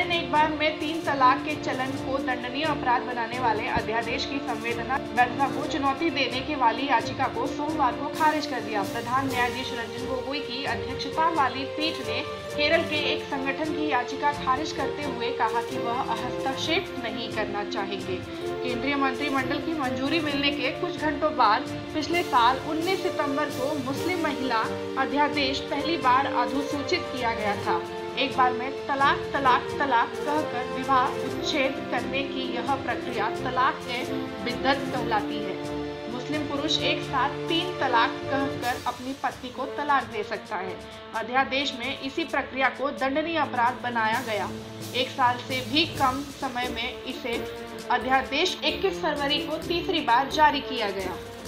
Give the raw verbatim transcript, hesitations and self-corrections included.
न्यायालय ने एक बार में तीन तलाक के चलन को दंडनीय अपराध बनाने वाले अध्यादेश की संवेदना वैधता को चुनौती देने के वाली याचिका को सोमवार को खारिज कर दिया। प्रधान न्यायाधीश रंजन गोगोई की अध्यक्षता वाली पीठ ने केरल के एक संगठन की याचिका खारिज करते हुए कहा कि वह हस्तक्षेप नहीं करना चाहेंगे। केंद्रीय मंत्रिमंडल की मंजूरी मिलने के कुछ घंटों बाद पिछले साल उन्नीस सितंबर को मुस्लिम महिला अध्यादेश पहली बार अधिसूचित किया गया था। एक बार में तलाक तलाक तलाक कहकर विवाह उच्छेद करने की यह प्रक्रिया तलाक-ए-बिद्दत कहलाती है। मुस्लिम पुरुष एक साथ तीन तलाक कहकर अपनी पत्नी को तलाक दे सकता है। अध्यादेश में इसी प्रक्रिया को दंडनीय अपराध बनाया गया। एक साल से भी कम समय में इसे अध्यादेश इक्कीस फरवरी को तीसरी बार जारी किया गया।